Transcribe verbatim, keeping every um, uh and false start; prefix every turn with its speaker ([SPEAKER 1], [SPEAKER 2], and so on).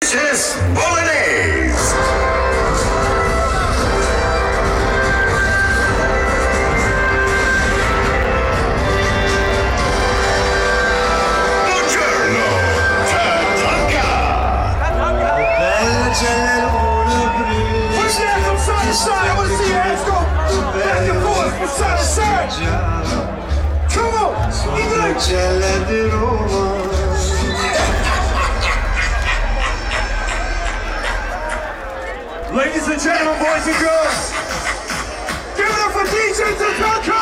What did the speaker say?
[SPEAKER 1] This is Bolognese. Buongiorno, Tatanka.
[SPEAKER 2] Push your ass from side to side. I want to see your ass go back and forth from side to side. Come on, ladies and gentlemen, boys and girls, give it up for D J Tatanka!